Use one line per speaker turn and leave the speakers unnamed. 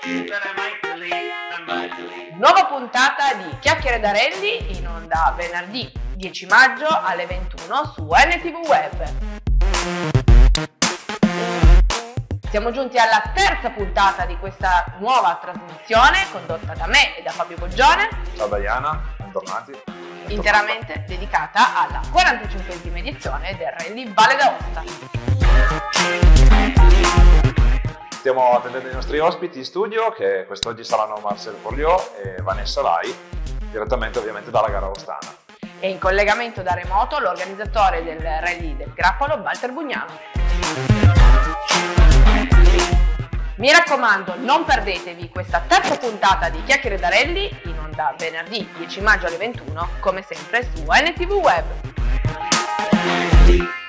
Nuova puntata di Chiacchiere da Rally in onda venerdì 10 maggio alle 21 su NTV Web. Siamo giunti alla terza puntata di questa nuova trasmissione condotta da me e da Fabio Boggione.
Ciao Diana, bentornati.
Interamente dedicata alla 45esima edizione del Rally Valle d'Aosta.
Stiamo attendendo i nostri ospiti in studio, che quest'oggi saranno Marcel Forliot e Vanessa Lai, direttamente ovviamente dalla gara aostana.
E in collegamento da remoto l'organizzatore del Rally del Grappolo, Walter Bugnano. Mi raccomando, non perdetevi questa terza puntata di Chiacchiere da Rally in onda venerdì 10 maggio alle 21, come sempre su NTV Web.